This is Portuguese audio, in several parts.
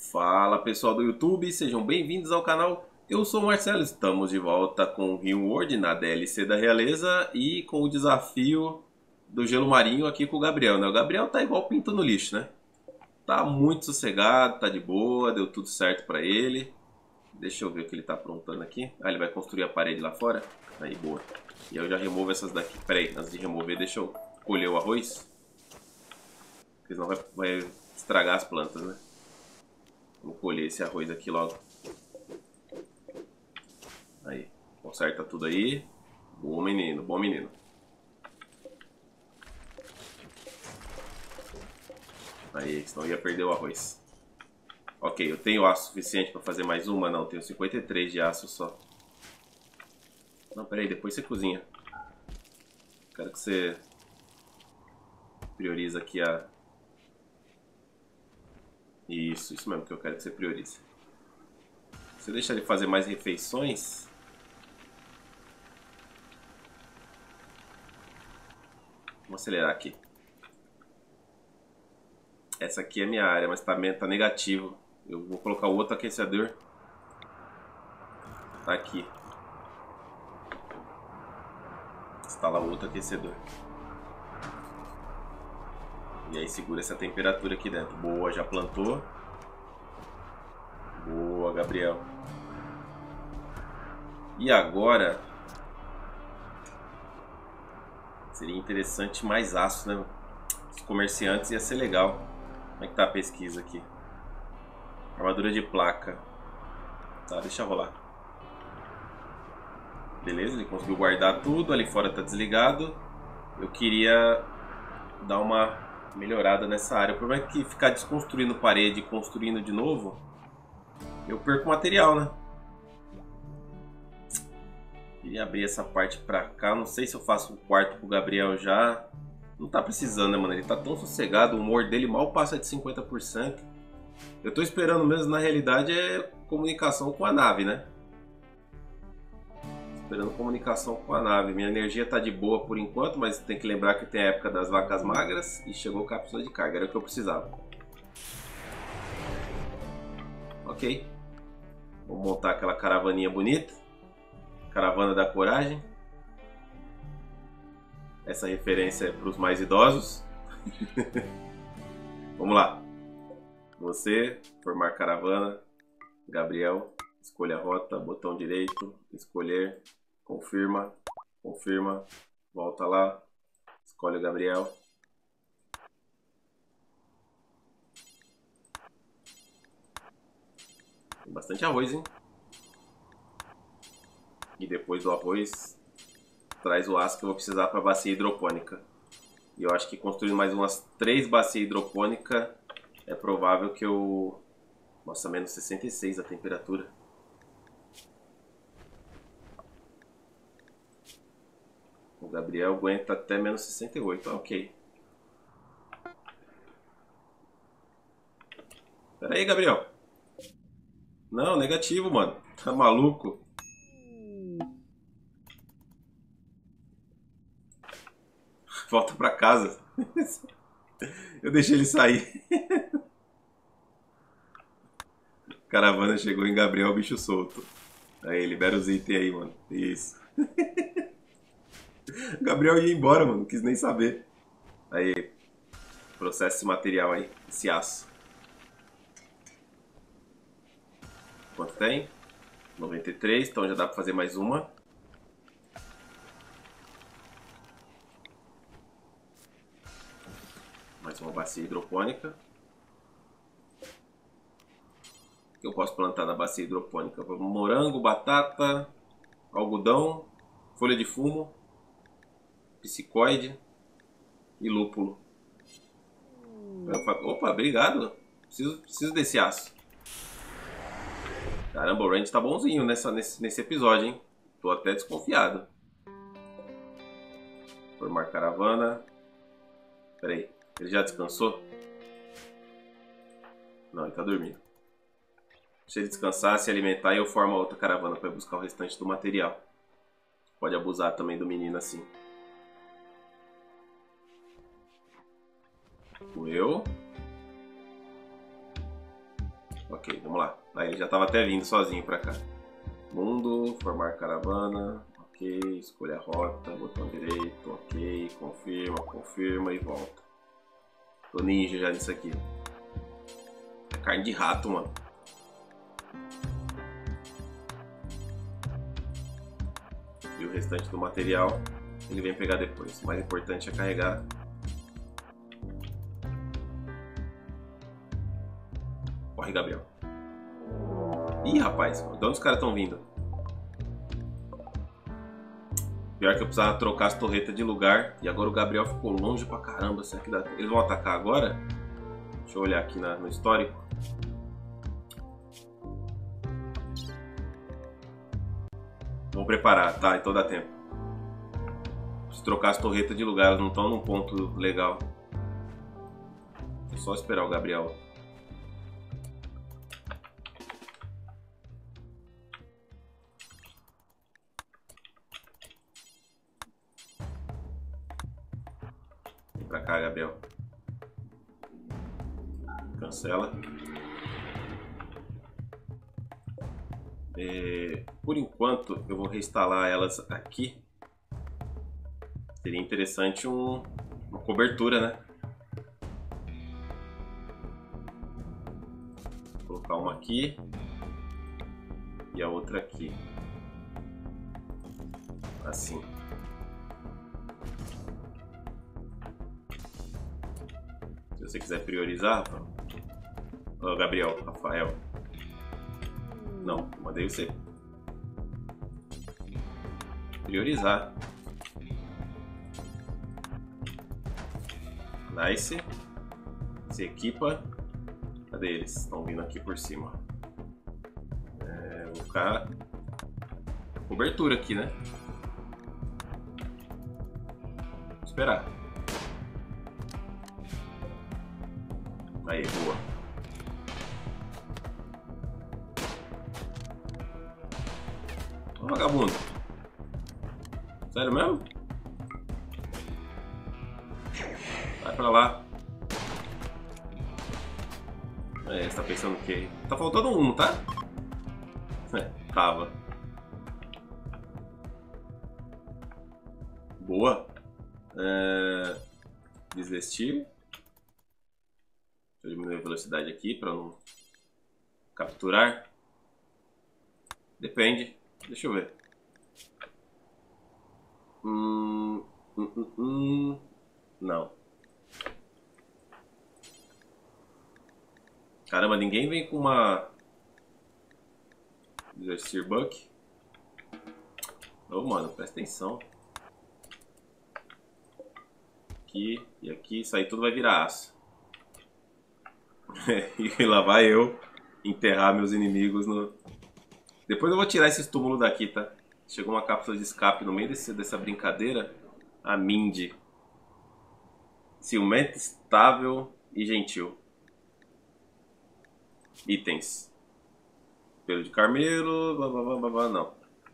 Fala pessoal do YouTube, sejam bem-vindos ao canal. Eu sou o Marcelo, estamos de volta com o Rimworld na DLC da Realeza e com o desafio do Gelo Marinho aqui com o Gabriel, né? O Gabriel tá igual pinto no lixo, né? Tá muito sossegado, tá de boa, deu tudo certo pra ele. Deixa eu ver o que ele tá aprontando aqui. Ah, ele vai construir a parede lá fora? Aí, boa. E eu já removo essas daqui. Pera aí, antes de remover, deixa eu colher o arroz. Porque senão vai estragar as plantas, né? Vou colher esse arroz aqui logo. Aí, conserta tudo aí. Bom menino, bom menino. Aí, senão ia perder o arroz. Ok, eu tenho aço suficiente para fazer mais uma? Não, tenho 53 de aço só. Não, peraí, depois você cozinha. Quero que você priorize aqui a... Isso mesmo que eu quero que você priorize. Você deixa ele fazer mais refeições... Vamos acelerar aqui. Essa aqui é minha área, mas tá negativo. Eu vou colocar o outro aquecedor. Tá aqui. Instalar o outro aquecedor. E aí segura essa temperatura aqui dentro. Boa, já plantou. Boa, Gabriel. E agora... Seria interessante mais aço, né? Os comerciantes ia ser legal. Como é que tá a pesquisa aqui? Armadura de placa. Tá, deixa rolar. Beleza, ele conseguiu guardar tudo. Ali fora tá desligado. Eu queria dar uma melhorada nessa área. O problema é que ficar desconstruindo parede e construindo de novo, eu perco material, né? Queria abrir essa parte pra cá. Não sei se eu faço um quarto pro Gabriel já. Não tá precisando, né, mano? Ele tá tão sossegado. O humor dele mal passa de 50%. Eu tô esperando mesmo, na realidade, é comunicação com a nave, né? Esperando comunicação com a nave. Minha energia tá de boa por enquanto, mas tem que lembrar que tem a época das vacas magras e chegou cápsula de carga. Era o que eu precisava. Ok. Vamos montar aquela caravaninha bonita. Caravana da Coragem. Essa referência é para os mais idosos. Vamos lá. Você, formar caravana. Gabriel, escolha a rota, botão direito, escolher, confirma, confirma, volta lá, escolhe o Gabriel. Tem bastante arroz, hein? E depois do arroz, traz o aço que eu vou precisar para a bacia hidropônica. E eu acho que construindo mais umas 3 bacias hidropônicas, é provável que eu... Nossa, menos 66 a temperatura. O Gabriel aguenta até menos 68, ok. Pera aí, Gabriel. Não, negativo, mano. Tá maluco? Volta pra casa. Eu deixei ele sair. Caravana chegou em Gabriel, bicho solto. Aí, libera os itens aí, mano. Isso. Gabriel ia embora, mano. Não quis nem saber. Aí, processa esse material aí. Esse aço. Quanto tem? 93. Então já dá pra fazer mais uma. Mais uma bacia hidropônica. O que eu posso plantar na bacia hidropônica? Morango, batata, algodão, folha de fumo, psicoide e lúpulo. Opa, obrigado. Preciso desse aço. Caramba, o range tá bonzinho nesse episódio, hein? Tô até desconfiado. Formar caravana. Pera aí, ele já descansou? Não, ele tá dormindo. Deixa ele descansar, se alimentar e eu formo a outra caravana para buscar o restante do material. Pode abusar também do menino assim. Eu. Ok, vamos lá. Aí ele já estava até vindo sozinho para cá. Mundo, formar caravana. Ok, escolha a rota, botão direito. Ok, confirma, confirma e volta. Tô ninja já nisso aqui. É carne de rato, mano. E o restante do material ele vem pegar depois. O mais importante é carregar. Corre, Gabriel. Ih, rapaz, de onde os caras estão vindo? Pior que eu precisava trocar as torretas de lugar. E agora o Gabriel ficou longe pra caramba. Será que dá? Eles vão atacar agora? Deixa eu olhar aqui no histórico. Vou preparar, tá? Então dá tempo. Preciso trocar as torretas de lugar, elas não estão num ponto legal. É só esperar o Gabriel. Vem pra cá, Gabriel. Cancela. Por enquanto eu vou reinstalar elas aqui. Seria interessante uma cobertura, né? Vou colocar uma aqui e a outra aqui. Assim. Se você quiser priorizar, Gabriel, Rafael. Não, mandei você priorizar. Nice. Se equipa. Cadê eles? Estão vindo aqui por cima. Vou ficar cobertura aqui, né? Vou esperar. Aí, boa. Ô, vagabundo. Sério mesmo? Vai pra lá. Você tá pensando o quê? Tá faltando um, tá? Tava. Boa. Desvestir. Deixa eu diminuir a velocidade aqui pra não capturar. Depende. Deixa eu ver. Não. Caramba, ninguém vem com uma Desvestir Buck. Ô, mano, presta atenção. Aqui e aqui, isso aí tudo vai virar aço. E lá vai eu enterrar meus inimigos no... Depois eu vou tirar esses túmulos daqui, tá? Chegou uma cápsula de escape no meio dessa brincadeira. A Mindy. Ciumenta, estável e gentil. Itens. Pelo de carneiro, blá blá blá blá blá, não.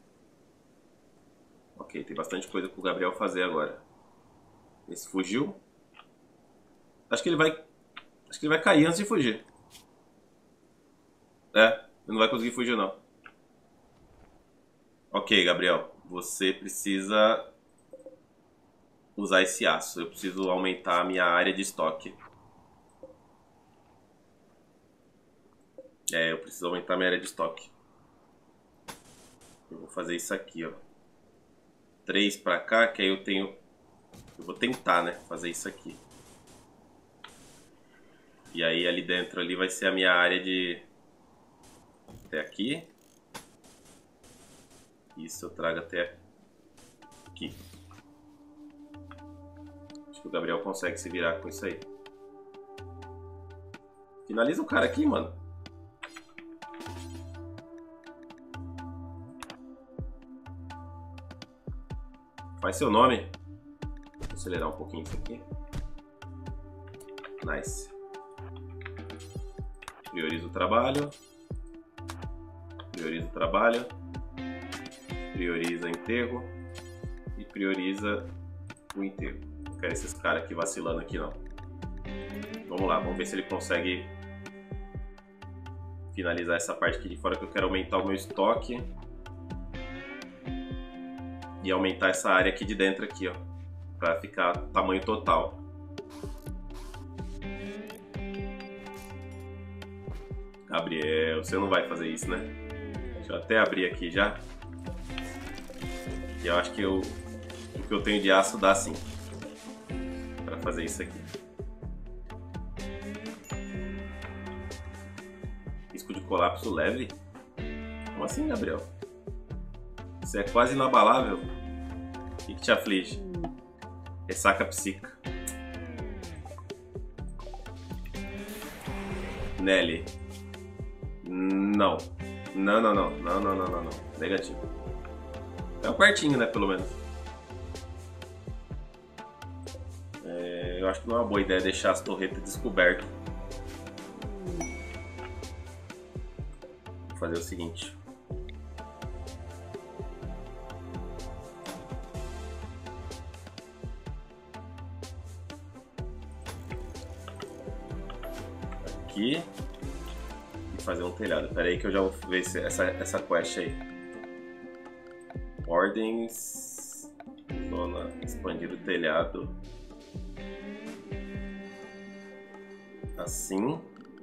Ok, tem bastante coisa pro Gabriel fazer agora. Esse fugiu. Acho que ele vai cair antes de fugir. Ele não vai conseguir fugir não. Ok, Gabriel, você precisa usar esse aço. Eu preciso aumentar a minha área de estoque. Eu preciso aumentar minha área de estoque. Eu vou fazer isso aqui, ó. 3 pra cá, que aí eu tenho... Eu vou tentar, né, fazer isso aqui. E aí ali dentro ali vai ser a minha área de... Até aqui. Isso eu trago até aqui. Acho que o Gabriel consegue se virar com isso aí. Finaliza o cara aqui, mano. Faz seu nome. Vou acelerar um pouquinho isso aqui. Nice. Prioriza o trabalho. Prioriza o trabalho. Prioriza enterro. E prioriza o enterro. Não quero esses caras aqui vacilando aqui não. Vamos lá, vamos ver se ele consegue finalizar essa parte aqui de fora, que eu quero aumentar o meu estoque. E aumentar essa área aqui de dentro aqui, ó. Pra ficar tamanho total. Gabriel, você não vai fazer isso, né? Deixa eu até abrir aqui já. E eu acho que o que eu tenho de aço dá sim pra fazer isso aqui. Risco de colapso leve? Como assim, Gabriel? Você é quase inabalável. O que te aflige? Ressaca psíquica. Nelly. Não. Não. Negativo. É um quartinho, né? Pelo menos. Eu acho que não é uma boa ideia deixar as torretas descobertas. Vou fazer o seguinte. Aqui. E fazer um telhado. Espera aí que eu já vou ver essa quest aí. Ordens. Zona. Expandir o telhado. Assim.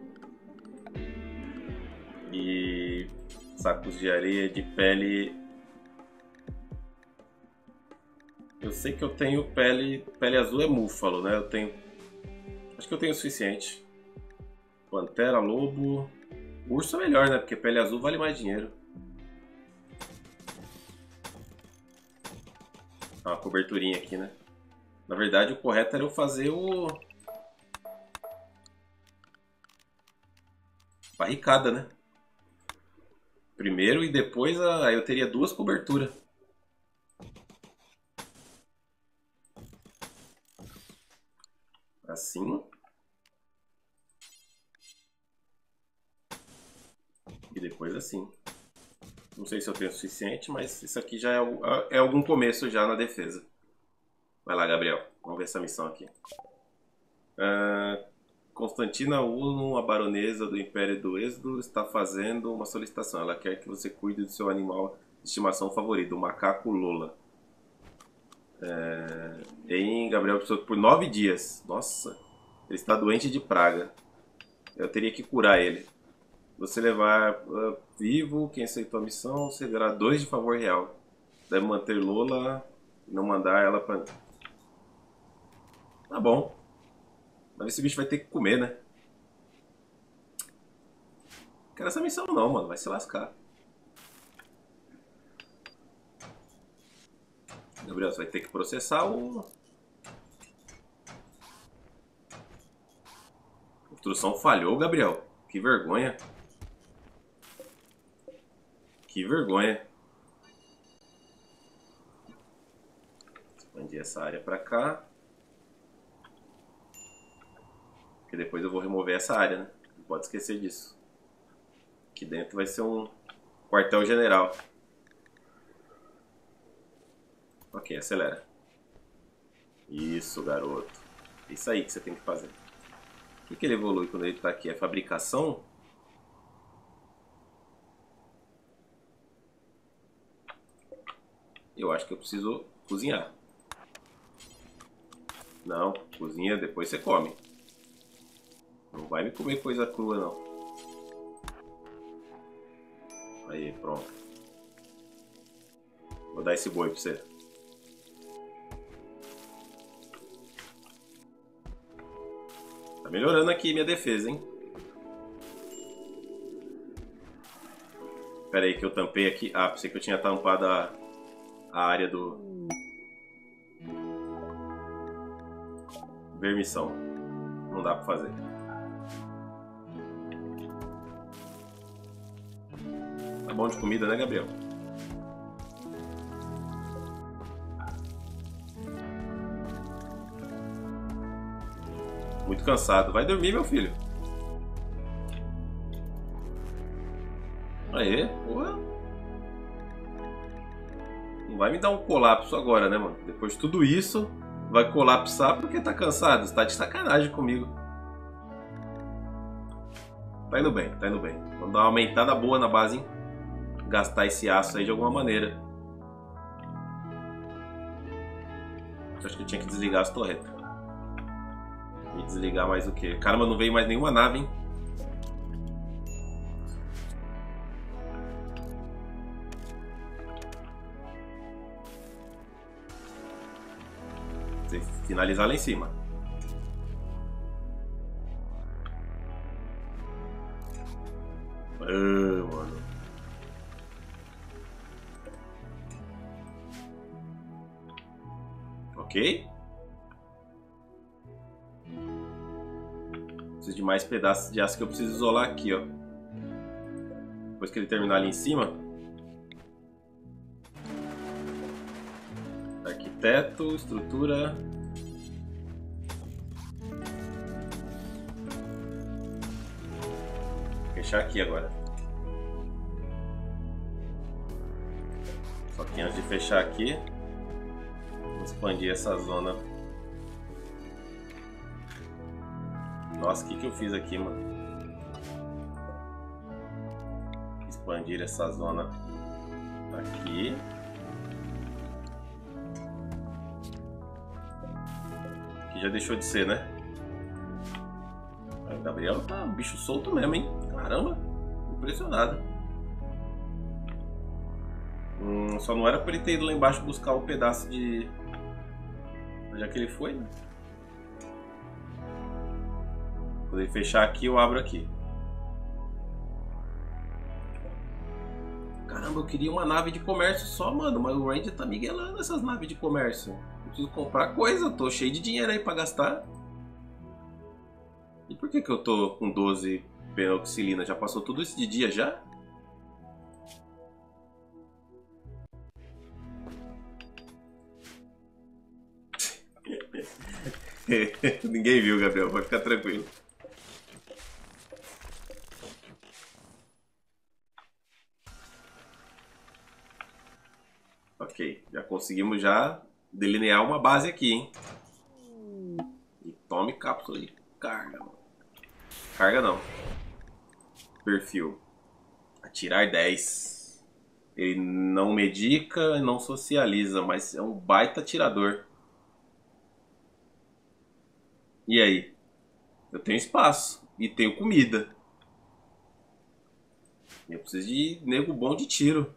E sacos de areia de pele. Eu sei que eu tenho pele azul é búfalo, né? Eu tenho. Acho que eu tenho o suficiente. Pantera, lobo. Urso é melhor, né? Porque pele azul vale mais dinheiro. Uma coberturinha aqui, né? Na verdade, o correto era eu fazer o... barricada, né? Primeiro e depois aí eu teria duas coberturas. Assim. E depois assim. Não sei se eu tenho o suficiente, mas isso aqui já é algum começo já na defesa. Vai lá, Gabriel. Vamos ver essa missão aqui. Constantina Uno, a baronesa do Império do Êxodo, está fazendo uma solicitação. Ela quer que você cuide do seu animal de estimação favorito, o macaco Lola. Em Gabriel por 9 dias. Nossa, ele está doente de praga. Eu teria que curar ele. Você levar vivo quem aceitou a missão, você verá 2 de favor real. Deve manter Lola e não mandar ela pra... Tá bom. Mas esse bicho vai ter que comer, né? Não quero essa missão não, mano. Vai se lascar. Gabriel, você vai ter que processar o... A construção falhou, Gabriel. Que vergonha. Que vergonha. Expandir essa área pra cá. Porque depois eu vou remover essa área, né? Não pode esquecer disso. Aqui dentro vai ser um quartel-general. Ok, acelera. Isso, garoto. É isso aí que você tem que fazer. O que ele evolui quando ele está aqui? É fabricação? Eu acho que eu preciso cozinhar. Não, cozinha, depois você come. Não vai me comer coisa crua, não. Aí, pronto. Vou dar esse boi pra você. Tá melhorando aqui minha defesa, hein? Pera aí que eu tampei aqui. Ah, pensei que eu tinha tampado a área do... vermição. Não dá pra fazer. Tá bom de comida, né, Gabriel? Muito cansado. Vai dormir, meu filho. Aê, porra. Não vai me dar um colapso agora, né, mano? Depois de tudo isso, vai colapsar porque tá cansado. Você tá de sacanagem comigo. Tá indo bem, tá indo bem. Vamos dar uma aumentada boa na base, hein? Gastar esse aço aí de alguma maneira. Acho que eu tinha que desligar as torretas. E desligar mais o quê? Caramba, não veio mais nenhuma nave, hein? Você finalizar lá em cima. Mano. Ok. Preciso de mais pedaços de aço que eu preciso isolar aqui, ó. Depois que ele terminar ali em cima. Arquiteto, estrutura. Fechar aqui agora. Só que antes de fechar aqui, vou expandir essa zona. Nossa, o que eu fiz aqui, mano? Expandir essa zona aqui. Aqui já deixou de ser, né? O Gabriel tá um bicho solto mesmo, hein? Caramba, impressionado. Só não era pra ele ter ido lá embaixo buscar o pedaço de... Já que ele foi, né? Quando ele fechar aqui, eu abro aqui. Caramba, eu queria uma nave de comércio só, mano. Mas o Ranger tá miguelando essas naves de comércio. Eu preciso comprar coisa, eu tô cheio de dinheiro aí pra gastar. E por que eu tô com 12 peroxilina? Já passou tudo isso de dia já? Ninguém viu, Gabriel. Vai ficar tranquilo. Ok, já conseguimos já delinear uma base aqui, hein? E tome cápsula de carga. Carga não. Perfil. Atirar 10. Ele não medica, não socializa, mas é um baita atirador. E aí? Eu tenho espaço e tenho comida. Eu preciso de nego bom de tiro.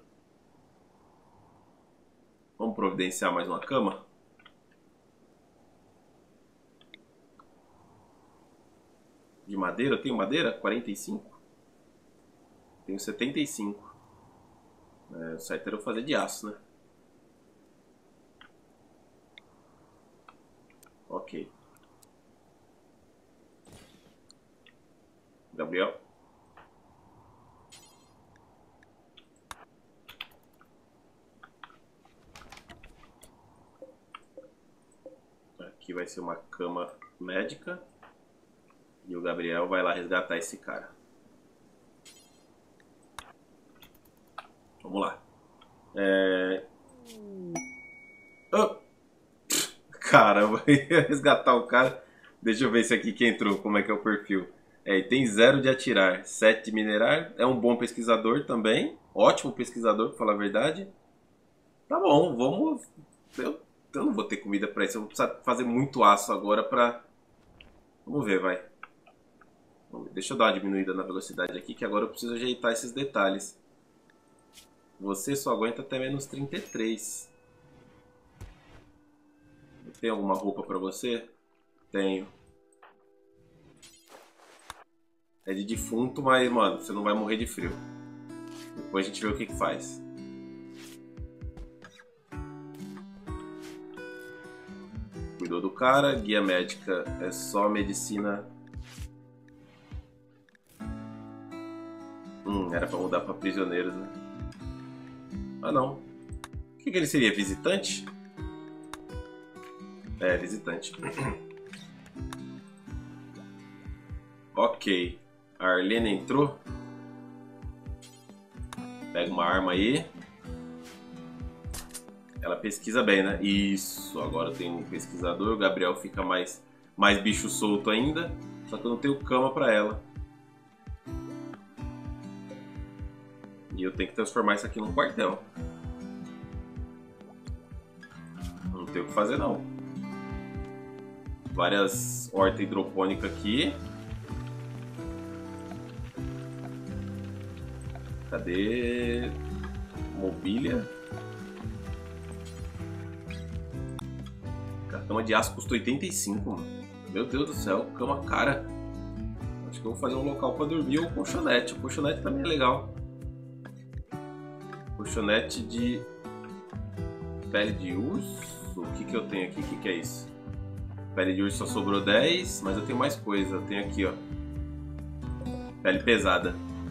Vamos providenciar mais uma cama? De madeira? Eu tenho madeira? 45? Tenho 75. O certo era eu fazer de aço, né? Ok. Gabriel? Aqui vai ser uma cama médica. E o Gabriel vai lá resgatar esse cara. Vamos lá. Oh! Caramba, ia resgatar o cara. Deixa eu ver esse aqui que entrou, como é que é o perfil. Tem 0 de atirar, 7 de minerar. É um bom pesquisador também. Ótimo pesquisador, pra falar a verdade. Tá bom, vamos... Eu não vou ter comida pra isso. Eu vou precisar fazer muito aço agora pra... Vamos ver, vai. Deixa eu dar uma diminuída na velocidade aqui, que agora eu preciso ajeitar esses detalhes. Você só aguenta até menos 33. Tem alguma roupa pra você? Tenho. É de defunto, mas, mano, você não vai morrer de frio. Depois a gente vê o que faz. Cuidou do cara. Guia médica é só medicina. Era pra mudar pra prisioneiros, né? Ah, não. O que ele seria? Visitante? É, visitante. Ok. A Arlene entrou. Pega uma arma aí. Ela pesquisa bem, né? Isso. Agora tem um pesquisador. O Gabriel fica mais bicho solto ainda. Só que eu não tenho cama pra ela. E eu tenho que transformar isso aqui num quartel. Não tem o que fazer não. Várias hortas hidropônicas aqui. Cadê? Mobília. A cama de aço custa 85, mano. Meu Deus do céu, cama cara. Acho que eu vou fazer um local pra dormir ou colchonete. O colchonete também é legal. Colchonete de pele de urso. O que que eu tenho aqui? O que que é isso? Pele de urso só sobrou 10, mas eu tenho mais coisa. Eu tenho aqui, ó. Pele pesada.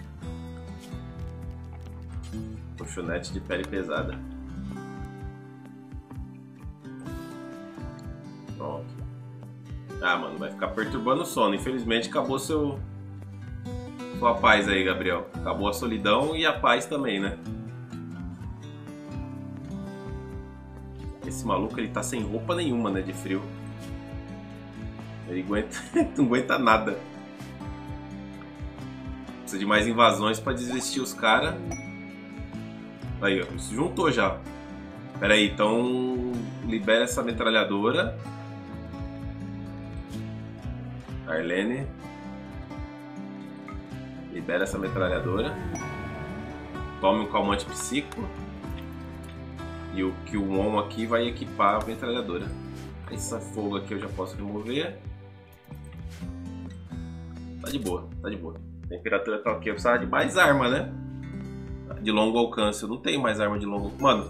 Colchonete de pele pesada. Pronto. Ah, mano, vai ficar perturbando o sono. Infelizmente acabou sua paz aí, Gabriel. Acabou a solidão e a paz também, né? Esse maluco, ele tá sem roupa nenhuma, né, de frio. Ele aguenta, não aguenta nada. Precisa de mais invasões pra desvestir os caras. Aí, ó, se juntou já. Pera aí, então libera essa metralhadora. Arlene. Libera essa metralhadora. Tome um calmante psíquico. E o Kyuon aqui vai equipar a metralhadora. Esse fogo aqui eu já posso remover. Tá de boa, tá de boa. A temperatura tá ok. Eu precisava de mais arma, né? De longo alcance. Eu não tenho mais arma de longo alcance. Mano.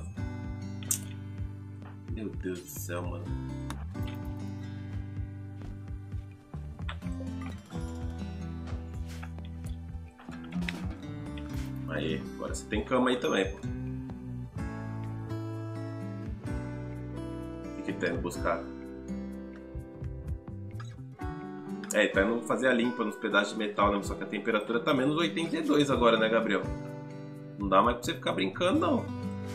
Meu Deus do céu, mano. Aí, agora você tem cama aí também, pô. O que tá indo buscar? É, tá indo fazer a limpa nos pedaços de metal, né? Só que a temperatura tá menos 82 agora, né, Gabriel? Não dá mais pra você ficar brincando, não.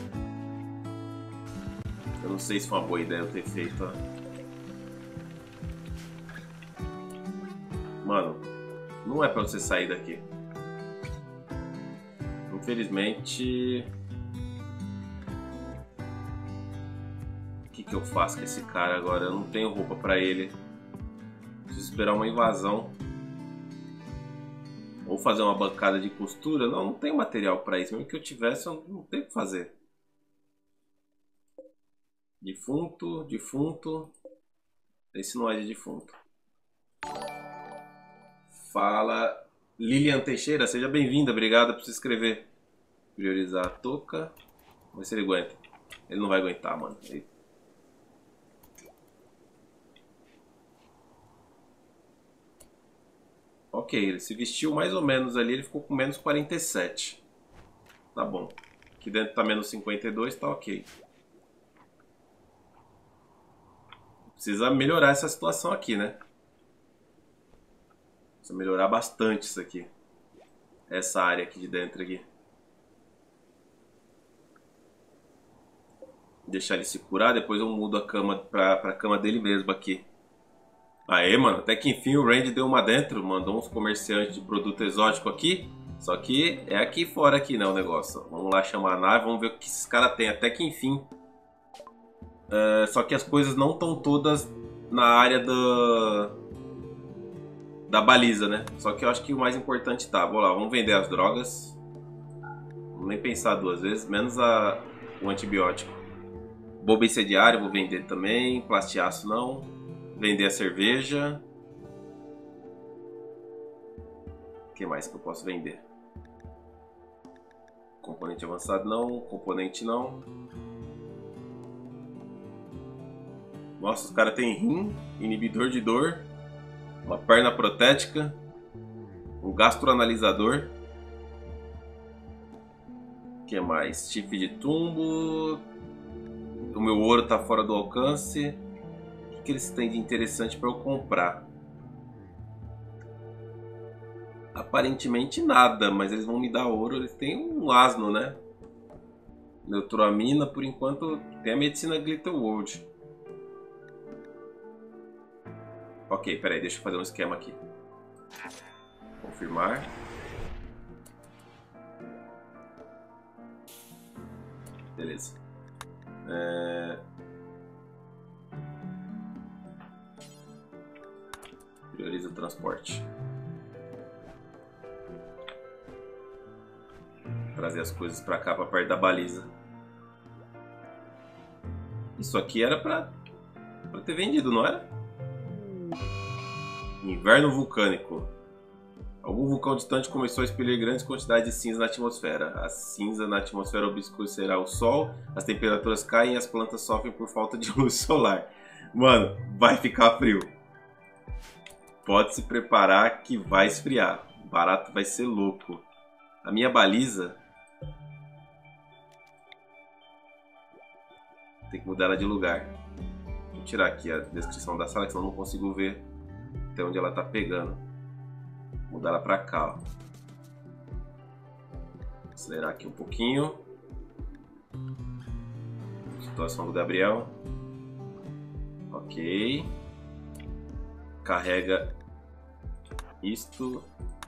Eu não sei se foi uma boa ideia eu ter feito, ó. Mano, não é pra você sair daqui. Infelizmente... O que eu faço com esse cara agora? Eu não tenho roupa pra ele. Preciso esperar uma invasão. Ou fazer uma bancada de costura. Não tenho material pra isso. Mesmo que eu tivesse, eu não tenho o que fazer. Defunto, defunto. Esse não é de defunto. Fala, Lilian Teixeira, seja bem-vinda, obrigado por se inscrever. Priorizar a touca. Vamos ver se ele aguenta. Ele não vai aguentar, mano. Ok, ele se vestiu mais ou menos ali, ele ficou com menos 47. Tá bom. Aqui dentro tá menos 52, tá ok. Precisa melhorar essa situação aqui, né? Precisa melhorar bastante isso aqui. Essa área aqui de dentro aqui. Deixar ele se curar, depois eu mudo a cama pra cama dele mesmo aqui. Aê, mano, até que enfim o Randy deu uma dentro, mandou uns comerciantes de produto exótico aqui. Só que é aqui fora aqui, né, o negócio. Vamos lá chamar a nave, vamos ver o que esses caras têm, até que enfim. Só que as coisas não estão todas na área da baliza, né? Só que eu acho que o mais importante tá. Vamos lá, vamos vender as drogas. Vamos nem pensar duas vezes, menos o antibiótico. Boba incendiária, vou vender também. Plastiaço não. Vender a cerveja. O que mais que eu posso vender? Componente avançado não. Componente não. Nossa, os caras têm rim, inibidor de dor, uma perna protética, um gastroanalisador. O que mais? Chifre de tumbo. O meu ouro tá fora do alcance. O que eles têm de interessante para eu comprar? Aparentemente nada, mas eles vão me dar ouro. Eles têm um asno, né? Neutroamina, por enquanto, tem a medicina Glitter World. Ok, peraí, deixa eu fazer um esquema aqui. Confirmar. Beleza. Prioriza o transporte. Trazer as coisas pra cá, pra perto da baliza. Isso aqui era pra ter vendido, não era? Inverno vulcânico. Algum vulcão distante começou a expelir grandes quantidades de cinza na atmosfera. A cinza na atmosfera obscurecerá o sol, as temperaturas caem e as plantas sofrem por falta de luz solar. Mano, vai ficar frio. Pode se preparar que vai esfriar. O barato vai ser louco. A minha baliza... Tem que mudar ela de lugar. Vou tirar aqui a descrição da sala, que senão eu não consigo ver até onde ela tá pegando. Vou mudar ela pra cá, ó. Acelerar aqui um pouquinho. Situação do Gabriel. Ok. Carrega isto.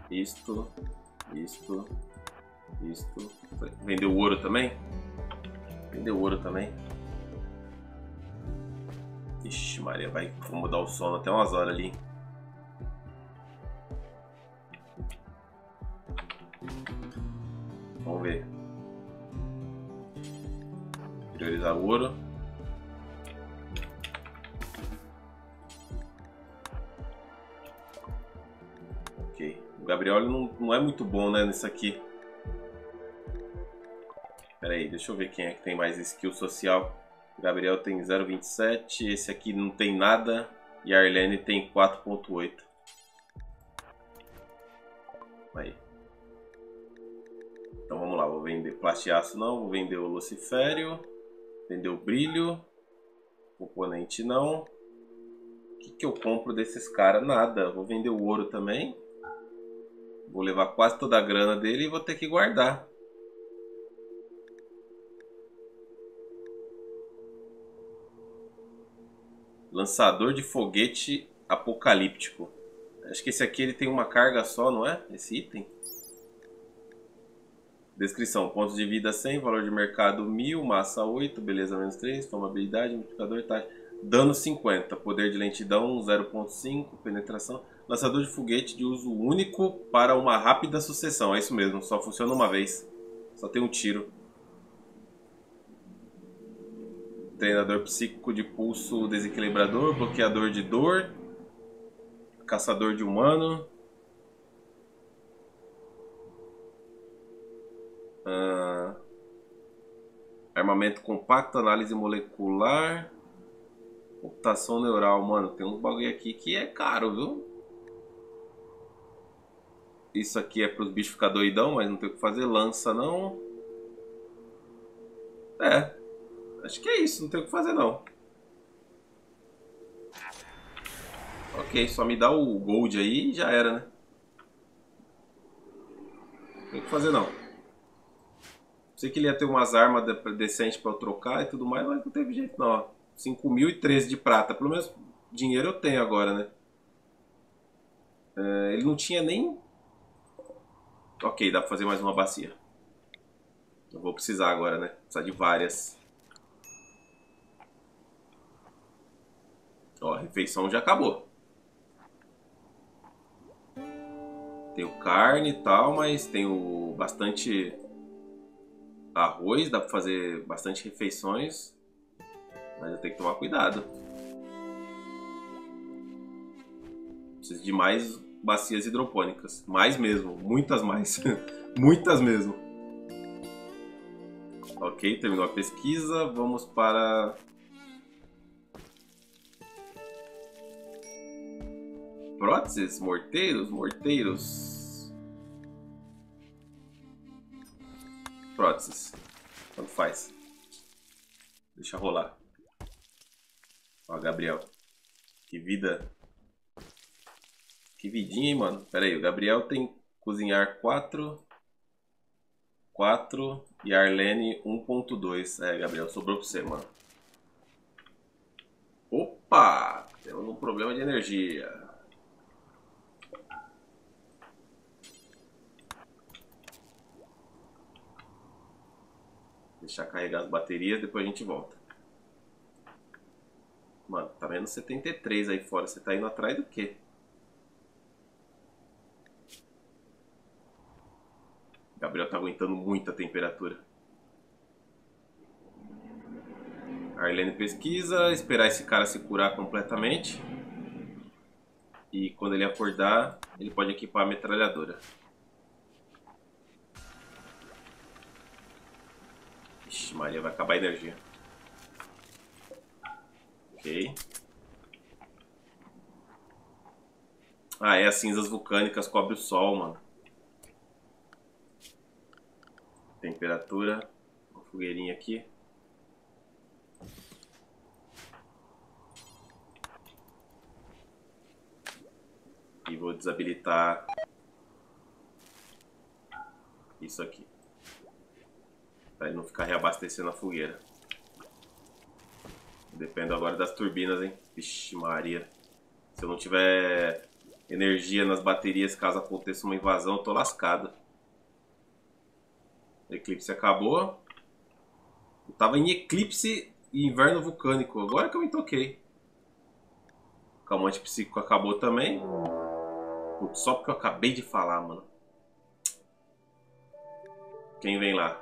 Vendeu ouro também? Vendeu ouro também. Ixi, Maria, vai mudar o sono até umas horas ali. Vamos ver. Priorizar o ouro. Ok. O Gabriel não é muito bom, né, nisso aqui. Pera aí, deixa eu ver quem é que tem mais skill social. O Gabriel tem 0,27, esse aqui não tem nada e a Arlene tem 4,8. Aí. Então vamos lá, vou vender plastiaço não, vou vender o lucifério, vender o brilho, componente não. O que eu compro desses caras? Nada, vou vender o ouro também. Vou levar quase toda a grana dele e vou ter que guardar. Lançador de foguete apocalíptico. Acho que esse aqui ele tem uma carga só, não é? Esse item. Descrição: pontos de vida 100, valor de mercado 1000, massa 8, beleza menos 3, tomabilidade, multiplicador, taxa. Dano 50, poder de lentidão 0.5, penetração. Lançador de foguete de uso único para uma rápida sucessão. É isso mesmo, só funciona uma vez. Só tem um tiro. Treinador psíquico de pulso desequilibrador, bloqueador de dor, caçador de humano, armamento compacto, análise molecular, computação neural. Mano, tem uns bagulho aqui que é caro, viu? Isso aqui é para os bichos ficar doidão, mas não tem o que fazer. Lança não. É, acho que é isso, não tem o que fazer não. Ok, só me dá o gold aí e já era, né? Não tem o que fazer não. Sei que ele ia ter umas armas decentes pra eu trocar e tudo mais, mas não teve jeito não, ó. 5.013 de prata, pelo menos dinheiro eu tenho agora, né? Ele não tinha nem... Ok, dá pra fazer mais uma bacia. Eu vou precisar agora, né? Precisar de várias. Ó, a refeição já acabou. Tenho carne e tal, mas tenho bastante arroz, dá pra fazer bastante refeições. Mas eu tenho que tomar cuidado. Preciso de mais bacias hidropônicas. Mais mesmo, muitas mais. Muitas mesmo. Ok, terminou a pesquisa. Vamos para... próteses, morteiros. Próteses. Tanto faz. Deixa rolar. Ó, Gabriel. Que vida. Que vidinha, hein, mano. Pera aí, o Gabriel tem cozinhar 4 e a Arlene 1.2. É, Gabriel, sobrou pra você, mano. Opa! Temos um problema de energia. Deixar carregar as baterias, depois a gente volta. Mano, tá vendo 73 aí fora. Você tá indo atrás do quê? Gabriel tá aguentando muita temperatura. Arlene pesquisa, esperar esse cara se curar completamente. E quando ele acordar, ele pode equipar a metralhadora. Ixi, Maria, vai acabar a energia. Ok. Ah, é, as cinzas vulcânicas cobre o sol, mano. Temperatura. Uma fogueirinha aqui. E vou desabilitar isso aqui. Pra ele não ficar reabastecendo a fogueira. Dependo agora das turbinas, hein? Vixe Maria. Se eu não tiver energia nas baterias caso aconteça uma invasão, eu tô lascado. O eclipse acabou. Eu tava em eclipse e inverno vulcânico. Agora que eu me toquei. O calmante psíquico acabou também. Putz, só porque eu acabei de falar, mano. Quem vem lá?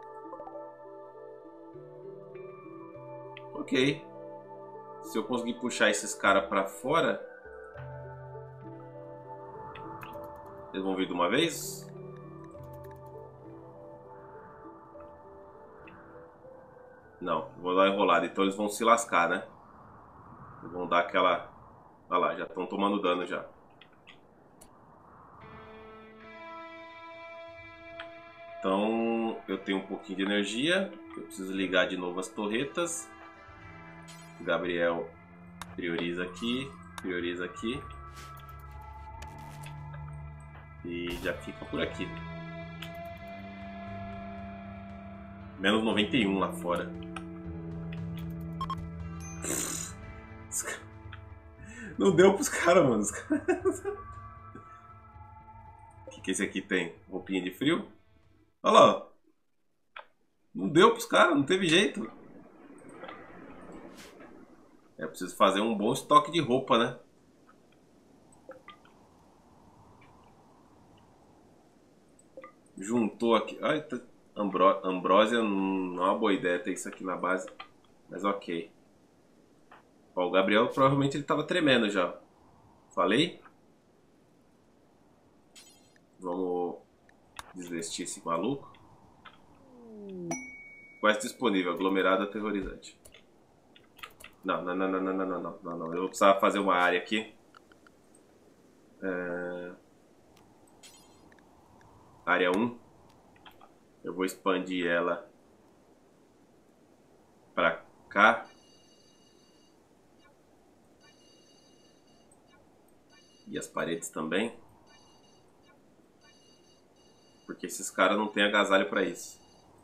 Ok. Se eu conseguir puxar esses caras pra fora, eles vão vir de uma vez? Não, vou dar uma enrolada. Então eles vão se lascar, né? Eles vão dar aquela... Olha lá, já estão tomando dano já. Então eu tenho um pouquinho de energia. Eu preciso ligar de novo as torretas. O Gabriel prioriza aqui, prioriza aqui. E já fica por aqui. Menos 91 lá fora. Não deu pros caras, mano. O que esse aqui tem? Roupinha de frio? Olha lá, ó. Não deu pros caras, não teve jeito. É preciso fazer um bom estoque de roupa, né? Juntou aqui. Ai, tá... Ambrósia não é uma boa ideia ter isso aqui na base. Mas ok. Ó, o Gabriel provavelmente ele tava tremendo já. Falei? Vamos desvestir esse maluco. Quest disponível, aglomerado aterrorizante. Não. Eu vou precisar fazer uma área aqui. Área 1. Eu vou expandir ela pra cá. E as paredes também. Porque esses caras não têm agasalho pra isso.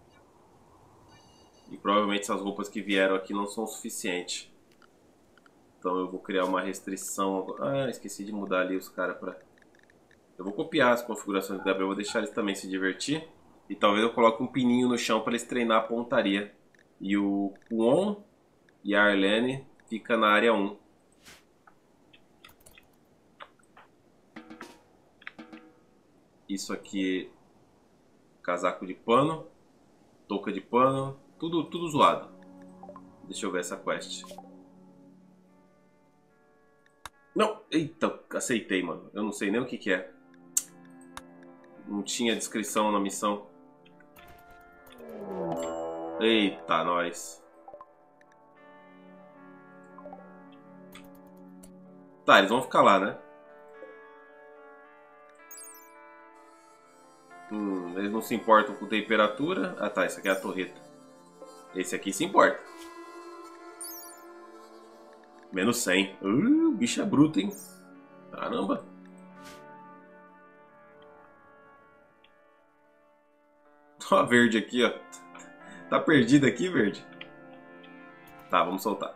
E provavelmente essas roupas que vieram aqui não são o suficiente. Então eu vou criar uma restrição. Ah, esqueci de mudar ali os caras pra... Eu vou copiar as configurações do Gabriel, vou deixar eles também se divertir. E talvez eu coloque um pininho no chão para eles treinar a pontaria. E o Kuon e a Arlene fica na área 1. Isso aqui, casaco de pano, touca de pano, tudo zoado. Deixa eu ver essa quest. Não, eita, aceitei, mano. Eu não sei nem o que é. Não tinha descrição na missão. Eita, nós. Tá, eles vão ficar lá, né? Eles não se importam com temperatura. Ah tá, essa aqui é a torreta. Esse aqui se importa. Menos 100. O bicho é bruto, hein? Caramba. Ó a verde aqui, ó. Tá perdida aqui, verde? Tá, vamos soltar.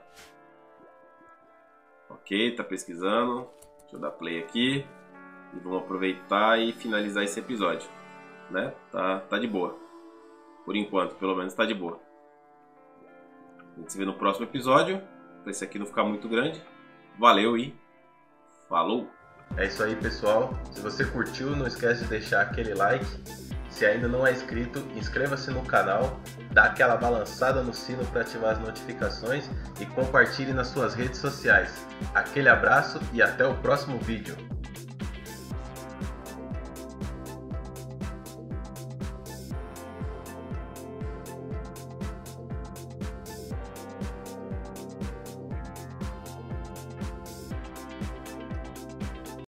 Ok, tá pesquisando. Deixa eu dar play aqui. E vamos aproveitar e finalizar esse episódio. Né? Tá de boa. Por enquanto, pelo menos tá de boa. A gente se vê no próximo episódio. Pra esse aqui não ficar muito grande. Valeu e falou! É isso aí, pessoal. Se você curtiu, não esquece de deixar aquele like. Se ainda não é inscrito, inscreva-se no canal, dá aquela balançada no sino para ativar as notificações e compartilhe nas suas redes sociais. Aquele abraço e até o próximo vídeo.